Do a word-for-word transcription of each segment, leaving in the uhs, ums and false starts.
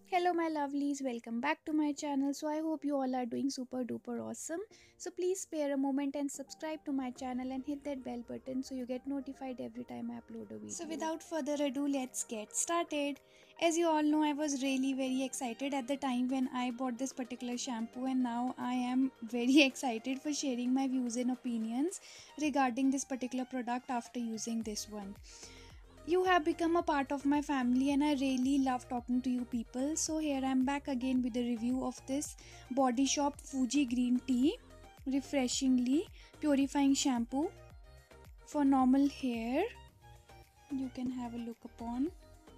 Hello, my lovelies, welcome back to my channel. So, I hope you all are doing super duper awesome. So, please spare a moment and subscribe to my channel and hit that bell button so you get notified every time I upload a video. So, without further ado, let's get started. As you all know, I was really very excited at the time when I bought this particular shampoo, and now I am very excited for sharing my views and opinions regarding this particular product after using this one. You have become a part of my family and I really love talking to you people. So here I am back again with a review of this Body Shop Fuji Green Tea Refreshingly Purifying Shampoo for normal hair. You can have a look upon.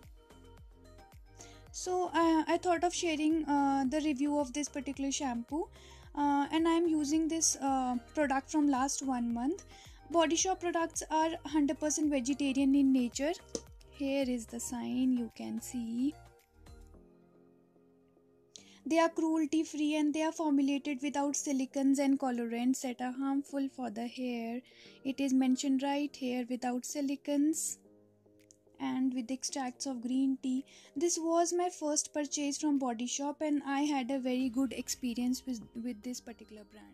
So uh, I thought of sharing uh, the review of this particular shampoo, uh, and I am using this uh, product from last one month. Body Shop products are one hundred percent vegetarian in nature. Here is the sign, you can see. They are cruelty free and they are formulated without silicons and colorants that are harmful for the hair. It is mentioned right here, without silicons and with extracts of green tea. This was my first purchase from Body Shop and I had a very good experience with, with this particular brand.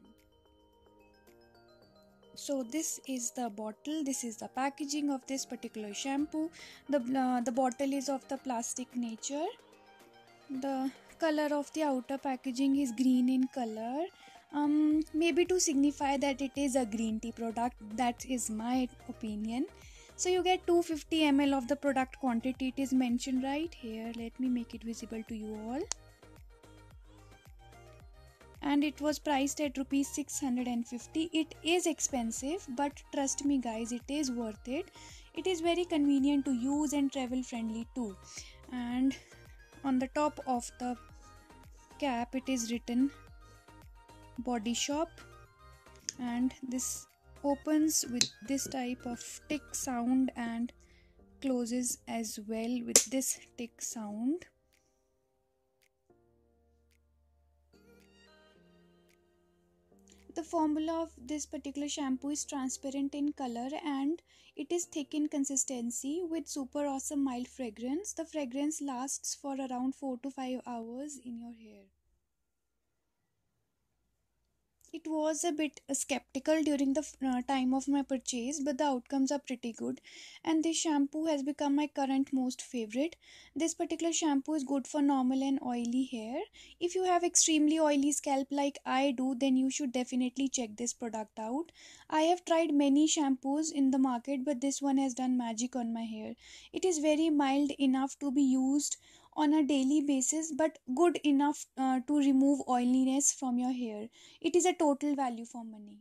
So this is the bottle, this is the packaging of this particular shampoo. The, uh, the bottle is of the plastic nature. The color of the outer packaging is green in color, um, maybe to signify that it is a green tea product. That is my opinion. So you get two hundred fifty milliliters of the product quantity. It is mentioned right here. Let me make it visible to you all. And it was priced at rupees six hundred fifty. It is expensive, but trust me guys, it is worth it. It is very convenient to use and travel friendly too. And on the top of the cap it is written Body Shop, and this opens with this type of tick sound and closes as well with this tick sound. The formula of this particular shampoo is transparent in color and it is thick in consistency with super awesome mild fragrance. The fragrance lasts for around four to five hours in your hair. It was a bit skeptical during the uh, time of my purchase, but the outcomes are pretty good, and this shampoo has become my current most favorite. This particular shampoo is good for normal and oily hair. If you have extremely oily scalp like I do, then you should definitely check this product out. I have tried many shampoos in the market, but this one has done magic on my hair. It is very mild enough to be used on a daily basis, but good enough uh, to remove oiliness from your hair. It is a total value for money.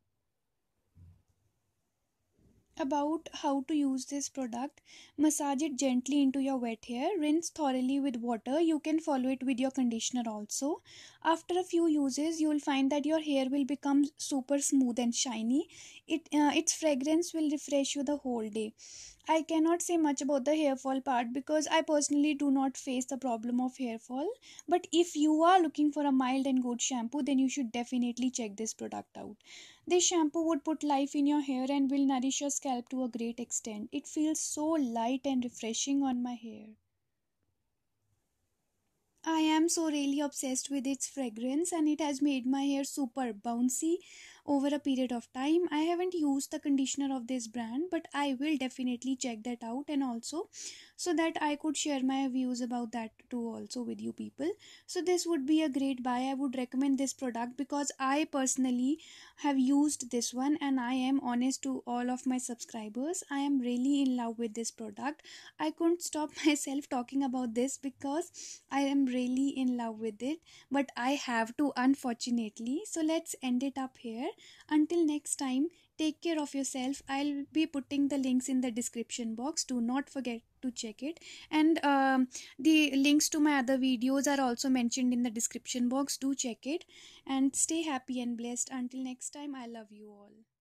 About how to use this product: massage it gently into your wet hair, rinse thoroughly with water. You can follow it with your conditioner also. After a few uses you will find that your hair will become super smooth and shiny. It uh, its fragrance will refresh you the whole day. I cannot say much about the hair fall part because I personally do not face the problem of hair fall. But if you are looking for a mild and good shampoo, then you should definitely check this product out. This shampoo would put life in your hair and will nourish your scalp to a great extent. It feels so light and refreshing on my hair. I am so really obsessed with its fragrance and it has made my hair super bouncy over a period of time. I haven't used the conditioner of this brand, but I will definitely check that out, and also so that I could share my views about that too also with you people. So this would be a great buy. I would recommend this product because I personally have used this one and I am honest to all of my subscribers. I am really in love with this product. I couldn't stop myself talking about this because I am really in love with it, but I have to, unfortunately. So let's end it up here. Until next time, take care of yourself. I'll be putting the links in the description box. Do not forget to check it. And um, the links to my other videos are also mentioned in the description box. Do check it and stay happy and blessed. Until next time, I love you all.